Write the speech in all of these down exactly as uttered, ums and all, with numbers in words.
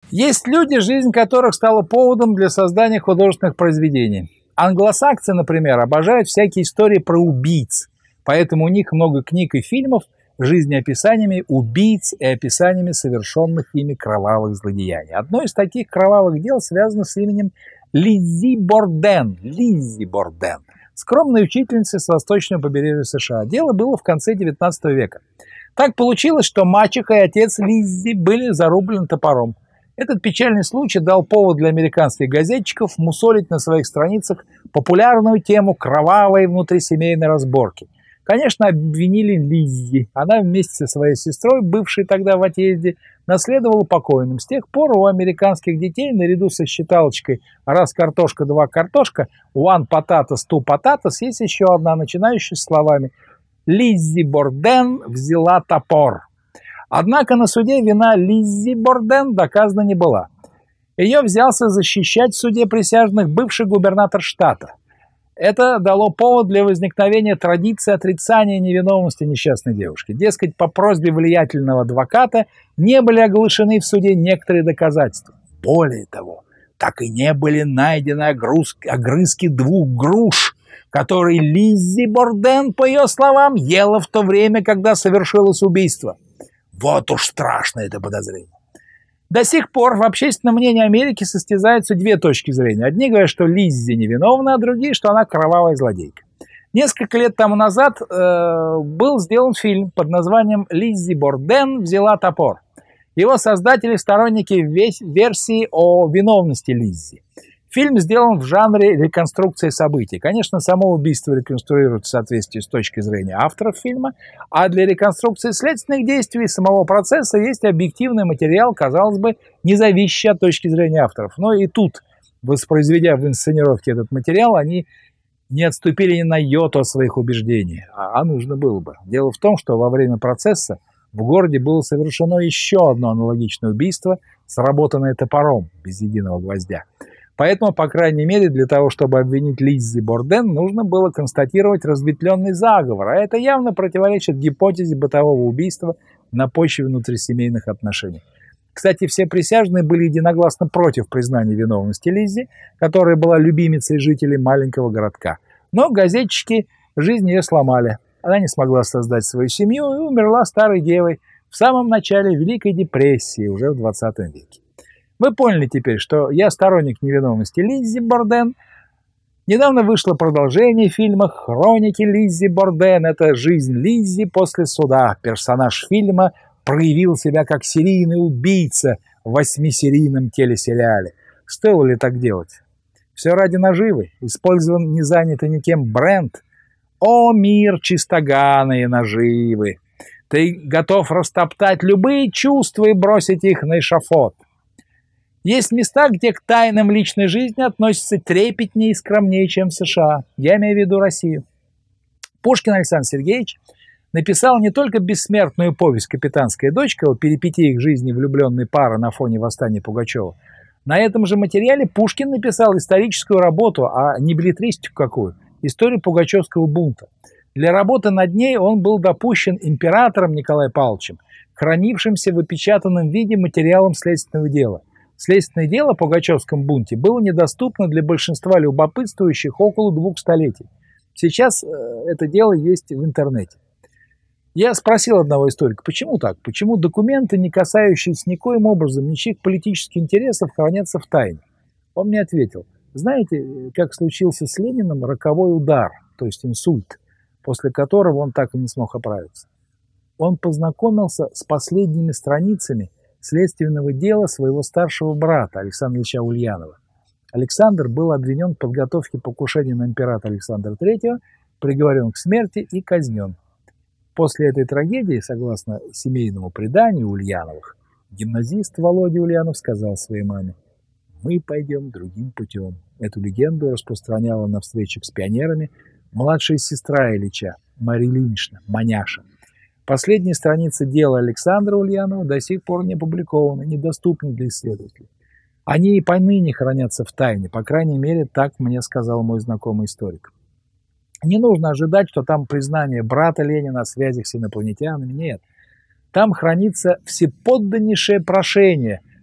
Есть люди, жизнь которых стала поводом для создания художественных произведений. Англосаксы, например, обожают всякие истории про убийц, поэтому у них много книг и фильмов с жизнеописаниями убийц и описаниями совершенных ими кровавых злодеяний. Одно из таких кровавых дел связано с именем Лиззи Борден. Лиззи Борден. Скромной учительницы с восточного побережья США. Дело было в конце девятнадцатого века. Так получилось, что мачеха и отец Лиззи были зарублены топором. Этот печальный случай дал повод для американских газетчиков мусолить на своих страницах популярную тему кровавой внутрисемейной разборки. Конечно, обвинили Лиззи. Она вместе со своей сестрой, бывшей тогда в отъезде, наследовала покойным. С тех пор у американских детей наряду со считалочкой «раз картошка, два картошка», «one potatoes, two potatoes» есть еще одна, начинающая с словами «Лиззи Борден взяла топор». Однако на суде вина Лиззи Борден доказана не была. Ее взялся защищать в суде присяжных бывший губернатор штата. Это дало повод для возникновения традиции отрицания невиновности несчастной девушки. Дескать, по просьбе влиятельного адвоката не были оглашены в суде некоторые доказательства. Более того, так и не были найдены огрызки двух груш, которые Лиззи Борден, по ее словам, ела в то время, когда совершилось убийство. Вот уж страшно это подозрение. До сих пор в общественном мнении Америки состязаются две точки зрения. Одни говорят, что Лиззи невиновна, а другие, что она кровавая злодейка. Несколько лет тому назад э, был сделан фильм под названием «Лиззи Борден взяла топор». Его создатели – сторонники версии о виновности Лиззи. Фильм сделан в жанре реконструкции событий. Конечно, само убийство реконструируют в соответствии с точки зрения авторов фильма, а для реконструкции следственных действий самого процесса есть объективный материал, казалось бы, не зависящий от точки зрения авторов. Но и тут, воспроизведя в инсценировке этот материал, они не отступили ни на йоту от своих убеждений, а, а нужно было бы. Дело в том, что во время процесса в городе было совершено еще одно аналогичное убийство, сработанное топором, без единого гвоздя. Поэтому, по крайней мере, для того, чтобы обвинить Лиззи Борден, нужно было констатировать разветвленный заговор, а это явно противоречит гипотезе бытового убийства на почве внутрисемейных отношений. Кстати, все присяжные были единогласно против признания виновности Лиззи, которая была любимицей жителей маленького городка. Но газетчики жизнь ее сломали. Она не смогла создать свою семью и умерла старой девой в самом начале Великой депрессии, уже в двадцатом веке. Вы поняли теперь, что я сторонник невиновности Лиззи Борден. Недавно вышло продолжение фильма «Хроники Лиззи Борден». Это жизнь Лиззи после суда. Персонаж фильма проявил себя как серийный убийца в восьмисерийном телесериале. Стоило ли так делать? Все ради наживы. Использован не занятый никем бренд. О, мир чистоганые наживы! Ты готов растоптать любые чувства и бросить их на эшафот. Есть места, где к тайнам личной жизни относятся трепетнее и скромнее, чем в США. Я имею в виду Россию. Пушкин Александр Сергеевич написал не только бессмертную повесть «Капитанская дочка» о перипетиях жизни влюбленной пары на фоне восстания Пугачева. На этом же материале Пушкин написал историческую работу, а не беллетристику какую, историю Пугачевского бунта. Для работы над ней он был допущен императором Николаем Павловичем, хранившимся в опечатанном виде материалом следственного дела. Следственное дело о Пугачевском бунте было недоступно для большинства любопытствующих около двух столетий. Сейчас э, это дело есть в интернете. Я спросил одного историка, почему так? Почему документы, не касающиеся никоим образом ничьих политических интересов, хранятся в тайне? Он мне ответил, знаете, как случился с Лениным роковой удар, то есть инсульт, после которого он так и не смог оправиться. Он познакомился с последними страницами следственного дела своего старшего брата Александра Ильича Ульянова. Александр был обвинен в подготовке покушения на императора Александра третьего, приговорен к смерти и казнен. После этой трагедии, согласно семейному преданию Ульяновых, гимназист Володя Ульянов сказал своей маме: «Мы пойдем другим путем». Эту легенду распространяла на встречах с пионерами младшая сестра Ильича, Мария Ильинична, Маняша. Последние страницы дела Александра Ульянова до сих пор не опубликованы, недоступны для исследователей. Они и поныне хранятся в тайне, по крайней мере, так мне сказал мой знакомый историк. Не нужно ожидать, что там признание брата Ленина о связях с инопланетянами. Нет. Там хранится всеподданнейшее прошение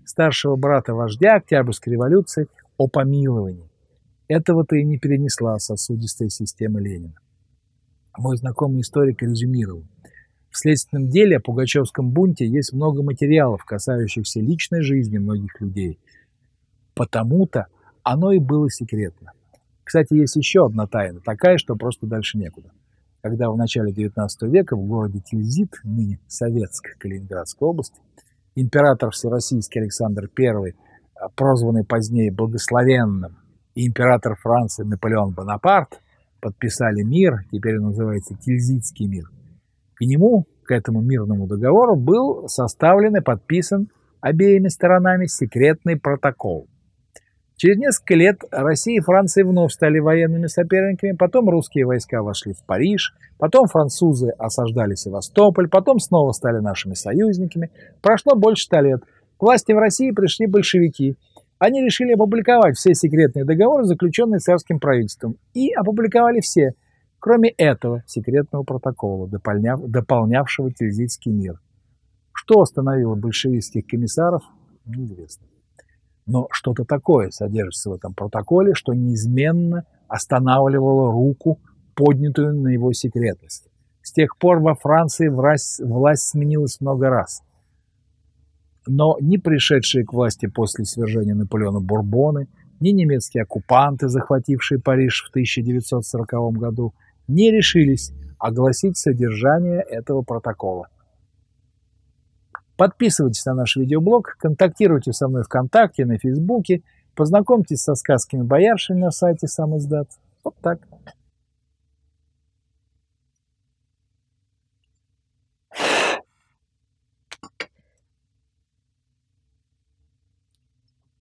старшего брата вождя Октябрьской революции, о помиловании. Этого-то и не перенесла сосудистая система Ленина. Мой знакомый историк резюмировал. В следственном деле о Пугачевском бунте есть много материалов, касающихся личной жизни многих людей. Потому-то оно и было секретно. Кстати, есть еще одна тайна, такая, что просто дальше некуда. Когда в начале девятнадцатого века в городе Тильзит, ныне Советск, Калининградской области, император всероссийский Александр Первый, прозванный позднее Благословенным, и император Франции Наполеон Бонапарт подписали мир, теперь он называется Тильзитский мир. К нему, к этому мирному договору, был составлен и подписан обеими сторонами секретный протокол. Через несколько лет Россия и Франция вновь стали военными соперниками, потом русские войска вошли в Париж, потом французы осаждали Севастополь, потом снова стали нашими союзниками. Прошло больше ста лет. К власти в России пришли большевики. Они решили опубликовать все секретные договоры, заключенные царским правительством, и опубликовали все, кроме этого секретного протокола, дополняв, дополнявшего Тильзитский мир. Что остановило большевистских комиссаров, неизвестно. Но что-то такое содержится в этом протоколе, что неизменно останавливало руку, поднятую на его секретность. С тех пор во Франции власть, власть сменилась много раз. Но ни пришедшие к власти после свержения Наполеона Бурбоны, ни немецкие оккупанты, захватившие Париж в тысяча девятьсот сороковом году, не решились огласить содержание этого протокола. Подписывайтесь на наш видеоблог, контактируйте со мной ВКонтакте, на Фейсбуке, познакомьтесь со сказками Бояршина на сайте Сам издат. Вот так.